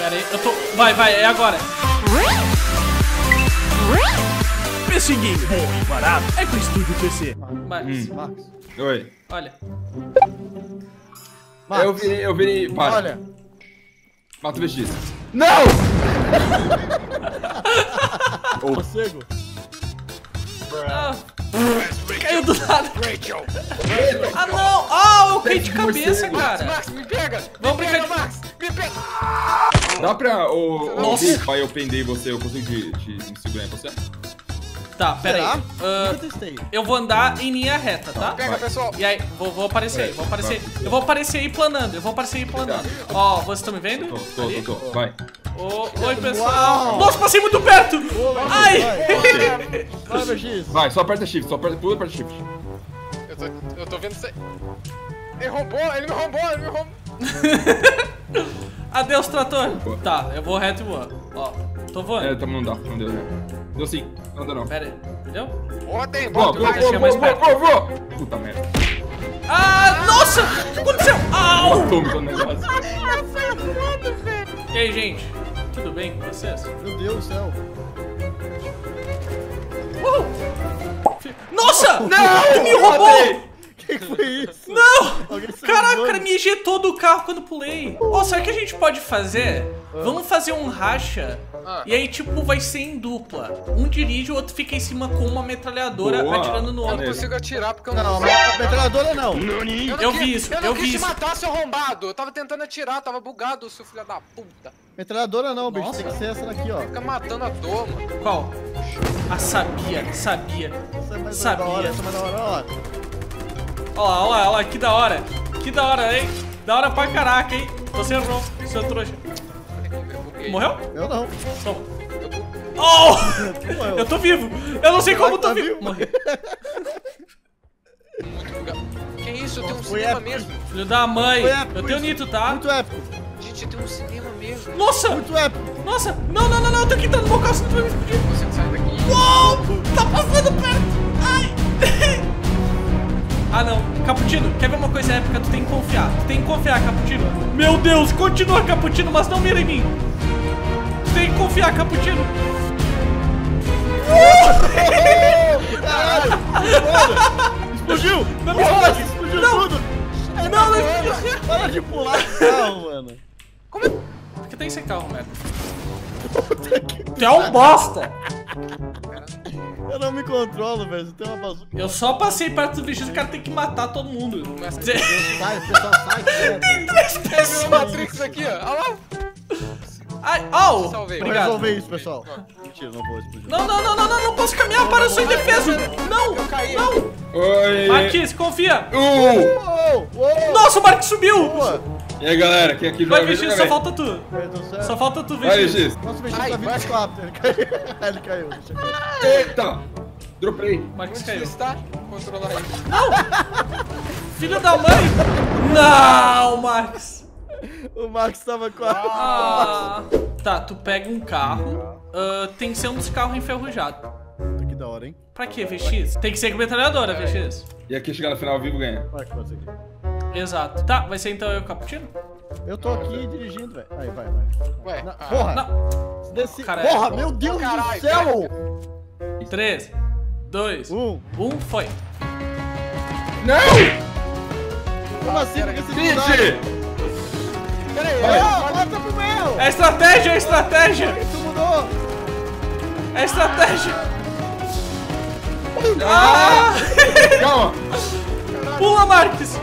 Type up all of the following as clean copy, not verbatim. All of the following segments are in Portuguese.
Pera aí, eu tô... Vai, é agora. PC Game bom e barato é com o Estúdio PC. Marcos, Oi. olha. Eu virei. Para. Olha. Mata o VX. Não! Ô, cego. Ah, caiu do nada. Ah, não. Ah, eu caí de cabeça, cara. Max, me pega. Vamos brincar de... Max, me pega. Dá pra. Nossa. Pai, eu pendei você, eu consigo te segurar em você? Tá, pera aí. Nunca testei. Eu vou andar em linha reta, tá? Pega, pessoal. E aí, vou aparecer aí, vou aparecer. Eu vou aparecer aí planando, Ó, vocês estão me vendo? Tô. Vai. Oi, pessoal. Nossa, passei muito perto. Ai. Vai, VX. Vai, só aperta shift, pula e aperta shift. Eu tô vendo isso aí. Ele me roubou. Adeus, trator. Tá, eu vou reto e voando. Ó, tô voando. Não deu. Deu sim, não deu não. Pera aí, entendeu? Vou! Puta merda. Ah, nossa! O que aconteceu? Au! Matou o negócio. E aí, gente? Tudo bem com vocês? Meu Deus do céu. Nossa! Não! Tu me roubou! Que foi isso? Não! Alguém saiu Caraca, o voando. cara me ejetou do carro quando pulei. Ó, sabe o que a gente pode fazer? Vamos fazer um racha. E aí, tipo, vai ser em dupla. Um dirige, o outro fica em cima com uma metralhadora Boa. atirando no Eu outro. não consigo atirar porque eu Não, não... metralhadora não. Eu vi isso, Eu eu não vi quis te isso. matar, seu arrombado. Eu tava tentando atirar, tava bugado, seu filho da puta. Metralhadora não, bicho. Nossa. Tem que ser essa daqui, ó. Fica matando a dor, mano. Qual? Ah, sabia. Essa é mais Sabia. da hora, essa é mais da hora, ó. Olha lá, que da hora. Que da hora, hein? Da hora pra caraca, hein? Você errou, seu trouxa. Morreu? Eu não. Toma. Oh! morreu. Eu tô vivo. Eu não sei como eu tô Tá vivo. vivo? Morri. Muito bugado. Que isso? Eu tenho um Foi cinema épico. mesmo. Filho da mãe. Foi épico Eu tenho isso. nito, tá? Muito épico. Gente, eu tenho um cinema mesmo. Nossa! Muito épico. Nossa! Não, eu tô aqui no meu carro, você não vai me explodir. Você sai daqui. Uou! Tá passando perto! Ai! Ah, não. Cappuccino, quer ver uma coisa épica? Tu tem que confiar. Cappuccino. Meu Deus, continua, Cappuccino, mas não mira em mim. Tu tem que confiar, Cappuccino. Caralho! Mano, explodiu! Não me explode! Explodiu Não. tudo! Não! Para de pular do carro, mano. Por que tem esse carro, merda? Tu é um bosta! Eu não me controlo, velho. Você tem uma bazuca. Eu só passei perto do bicho, o cara tem que matar todo mundo. Sai, o pessoal sai. Tem três Virou pessoas. Matrix aqui, ó. Olha lá. Ai, au! Salvei. Vou Obrigado. resolver isso, pessoal. Mentira, não vou explodir. Não posso caminhar, para, eu sou indefeso! Não! Oi! Marquinhos, confia! Uou, uou. Nossa, o Marquinhos subiu! Boa. E aí, galera, quem aqui Vai, ver VX, só também? falta tu. Meu Deus do céu. Só falta tu, Vai, VX. VX. Nossa, o bicho Ai, tá vai. vindo rápido. Ele caiu. Ele caiu. Deixa eu cair. Eita! Dropei. Marquinhos Onde caiu. você está? Controlar aí. Filho da mãe! Não, Marcos! O Max tava com a... Ah. Tá, tu pega um carro. Tem que ser um dos carros enferrujados. Que da hora, hein? Pra quê, VX? Tem que ser com metralhadora, VX. E aqui chegar no final vivo ganha. Vai, que pode ser aqui. Exato. Tá, vai ser então eu, Cappuccino? Eu tô aqui dirigindo, velho. Aí, vai. Ué, Na... ah, Porra! Não. Desse... Cara, Porra, meu Deus caralho, do céu! 3, 2, 1, foi. Não! Como assim? Por que você não dá? Vixe! Peraí, Volta pro meu! É estratégia! Tu mudou! É estratégia! Ah! Calma! Pula, Marques!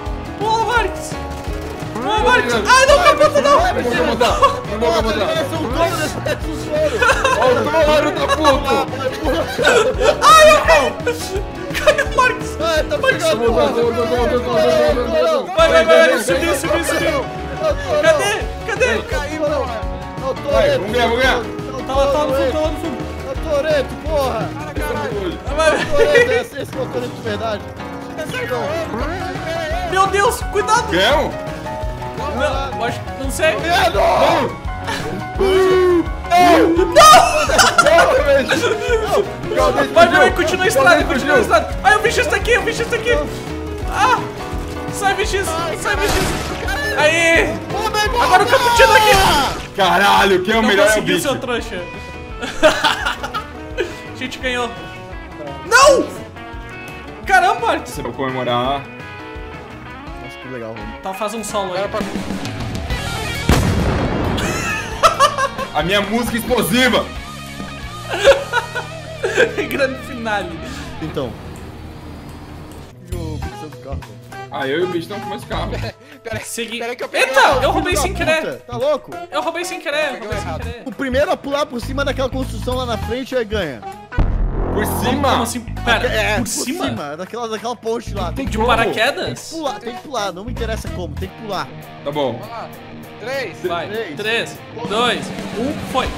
Ai, não capota não! Não vou botar! Não vou botar! Ele soltou nesse tesouro! Olha o dólar da puta! Cadê o Marques? Ai, tá pegando! Vai, subiu! Cadê? Caiu, não! Vai, vamos ganhar! Tá lá no fundo. É o Toreto, porra! Vai. Toreto, esse é o Toreto de verdade. Meu Deus, cuidado! Ganhamos? Não, acho, não sei. Vai, continua a estrada. Ai, o bicho está aqui. Ah! Sai, VX! Aí! Agora o Cappuccino aqui! Caralho, quem é o Não melhor é o conseguiu, bicho. seu trouxa. A gente ganhou. Não! Caramba, Marcos. Você vai comemorar. Nossa, que legal, mano. Tá, faz um solo aí. Era pra... A minha música explosiva. Grande finale. Então. O bicho do carro. Ah, eu e o bicho estamos com esse carro. Segui. Peraí que eu peguei. Eita, eu Filho roubei da sem puta, querer. Tá louco? Eu roubei sem querer. Pegou Roubei sem errado. querer. O primeiro a pular por cima daquela construção lá na frente aí ganha. Por Como cima. assim? Pera, É, por cima? daquela ponte lá. Tem que De Como? paraquedas? pular, tem que pular. Não me interessa como, tem que pular. Tá bom. Vamos lá. 3. Vai. Três. 3, 2, 1, foi.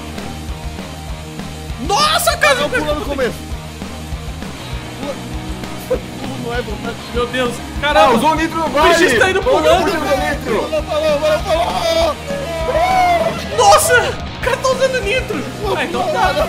Nossa, cara! Não pula no começo. Pula. Pulo não é vontade. Meu Deus. Ah, Caramba. usou o nitro no O vale. bicho está indo pulando. Usou o nitro. Falou. Nossa! O cara tá usando nitro. Ah, então tá.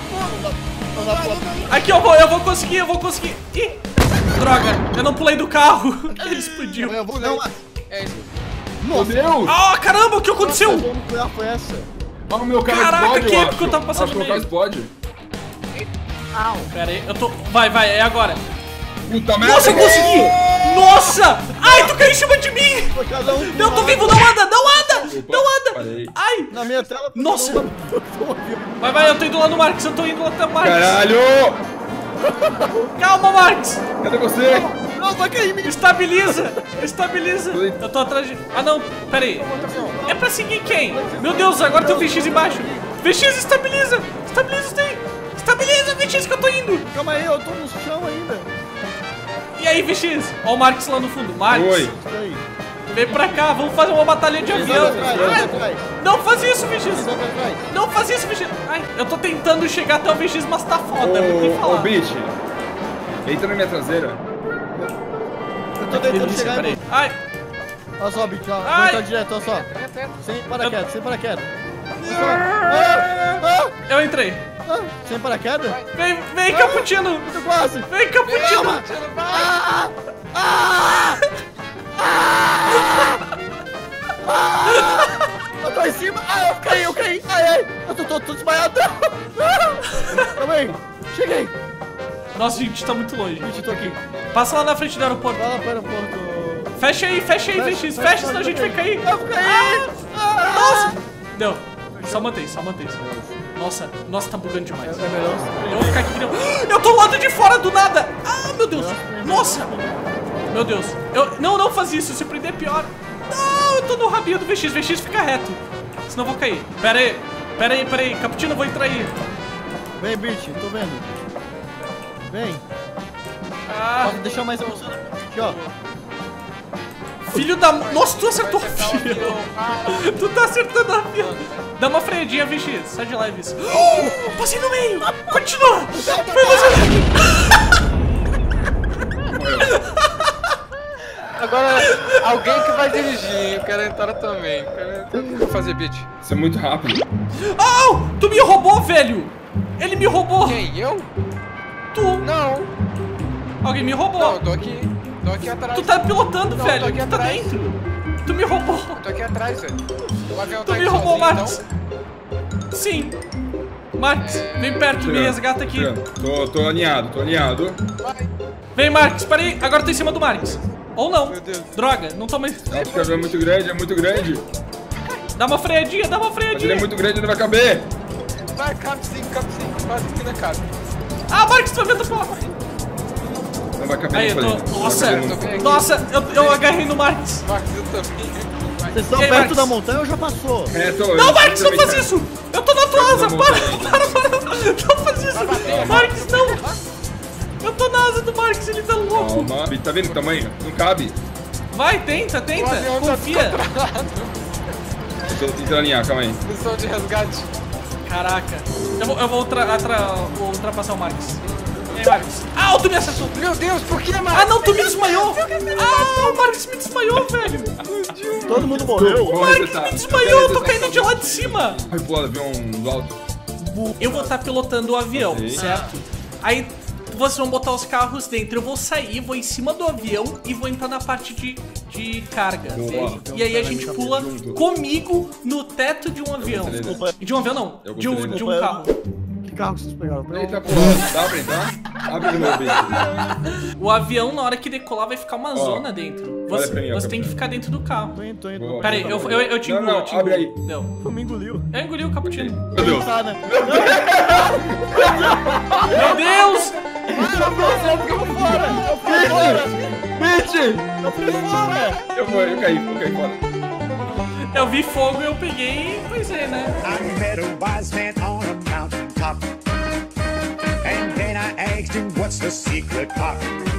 Aqui, eu vou conseguir, Ih! Droga, eu não pulei do carro. Ele explodiu. Eu vou não. É isso. Meu Deus. Ah, caramba, o que aconteceu? Como foi essa? Ah, o meu carro Caraca, explode, que eu épico, acho. eu tava passando Acho que no o meu carro meio. explode. Pera aí, eu tô... Vai, é agora. Puta merda. Nossa, eu consegui! Nossa! Ai, tu caiu em cima de mim! Foi cada um. Eu tô vivo, não anda! Opa, parei. Ai! Na minha tela. Nossa. cada um- Vai, eu tô indo lá no Marcos, eu tô indo lá até o Marcos. Caralho. Calma, Marcos! Cadê você? Não, vai cair em mim. Estabiliza! Eu tô atrás de... Ah, não, pera aí. É pra seguir quem? Meu Deus, agora tem o VX embaixo. VX, estabiliza! Estabiliza isso daí! Estabiliza, VX, que eu tô indo! Calma aí, eu tô no chão ainda. E aí, VX? Ó o Marcos lá no fundo. Marcos, Oi. Isso aí. vem pra cá, vamos fazer uma batalha de avião. Ai, Atrás. não faz isso, VX! Atrás. Não faz isso, VX! Ai, eu tô tentando chegar até o VX, mas tá foda, vou te Ô, falar. bicho. Entra na minha traseira. Eu tô tentando Delícia, chegar peraí. em você. Ai, Olha só, bicho, ó. Ai. Volta direto, olha só. Sem paraquedas, sem paraquedas. eu entrei. Sem paraquedas? Vem, Cappuccino! Muito quase. Vem, Cappuccino! Eu tô em cima. Ai, eu caí. Ai. Eu tô desmaiado. Calma aí. Cheguei. Nossa, gente, tá muito longe. Gente, eu tô aqui. Passa lá na frente do aeroporto. Vai lá pro aeroporto. Fecha aí, VX. Fecha, senão a gente vai cair. Eu caí. Nossa! Deu. Só mantém. Nossa, tá bugando demais. É melhor. Eu vou ficar aqui que não. Eu tô do lado de fora do nada! Ah, meu Deus! Nossa! Meu Deus. Não faz isso, se prender é pior. Não, eu tô no rabinho do VX. VX fica reto. Senão eu vou cair. Pera aí. Cappuccino, eu vou entrar aí. Vem, bitch, tô vendo. Vem. Ah, Pode deixar mais emocionante, ó. filho da... Nossa, tu acertou o avião. Tu tá acertando o avião. Dá uma freadinha, VX. Sai de lá, VX. Oh, passei no meio. Continua. Foi você. Agora, alguém que vai dirigir. Eu quero entrar também. Vou fazer beat. Isso é muito rápido. Oh, tu me roubou, velho. Ele me roubou. Quem? Eu? Tu. Não. Alguém me roubou. Não, eu tô aqui. Tô aqui atrás. Tu tá pilotando, Não, velho. tô aqui Tu tá atrás. dentro. Tu me roubou. Eu tô aqui atrás, velho. O avião Tu tá me aqui roubou, sozinho, Marcos. Sim. Marcos, vem perto, me resgata aqui. Tô alinhado. Então. Vai. Vem, Marcos, peraí. Agora eu tô em cima do Marcos. Ou não. Meu Deus. Droga, não tô mais... Nossa, o avião é muito grande. Dá uma freadinha, Mas ele é muito grande, não vai caber. Vai, cabe sim. Quase que não cabe. Ah, Marcos, tu vai me atropelar. Não vai caber. Aí, eu falei. tô... Não Nossa, vai caber. nossa, eu agarrei no Marcos. Marcos, eu também. Vai. Vocês estão E aí, perto Marcos? da montanha ou já passou? Não, Marcos, não faz isso. Eu tô na tua asa. Para. Não faz isso. Marcos, não. Eu tô na asa do Marcos, ele tá louco. Calma. Tá vendo o tamanho? Não cabe. Vai, tenta. O avião tá Confia. descontrolado. Tô tentando alinhar, calma aí. Missão de resgate. Caraca. Eu vou ultrapassar o Marcos. E aí, Marcos? Ah, tu me acertou. Meu Deus, por que, Marcos? Ah, não, tu me desmaiou. Ah, o Marcos me desmaiou, velho. Todo mundo morreu. O Marcos me desmaiou, eu tô caindo de lá de cima. Vai pular o avião do alto. Eu vou estar pilotando o avião, Sim. certo? Aí vocês vão botar os carros dentro. Eu vou sair, vou em cima do avião e vou entrar na parte de carga. Boa. E aí a gente pula comigo no teto de um avião. De um avião não, de um carro. Que carro que vocês pegaram? Eita, pô, dá pra entrar? Abre de novo, bicho. O avião, na hora que decolar, vai ficar uma zona dentro. olha pra mim, ó, Você tem que ficar dentro do carro. Tô indo. Boa. Pera aí, eu te engulo, Não, eu te engulo. abre aí. Não. Me engoliu. Eu engoli o cappuccino. Meu Deus. Tá, né? Meu Deus! Eu fui fora! Eu caí fora. Eu vi fogo e eu peguei e pois é, né? I met a wise man on a mountain top. And then I asked him, what's the secret, Pop?